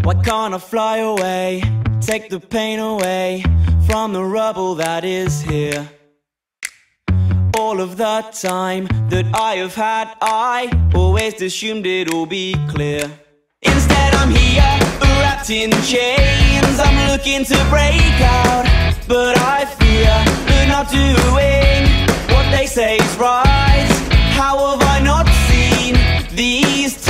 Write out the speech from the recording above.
Why can't I fly away? Take the pain away from the rubble that is here. All of the time that I have had, I always assumed it'll be clear. Instead I'm here, wrapped in chains. I'm looking to break out, but I fear that not doing what they say is right. How have I not seen these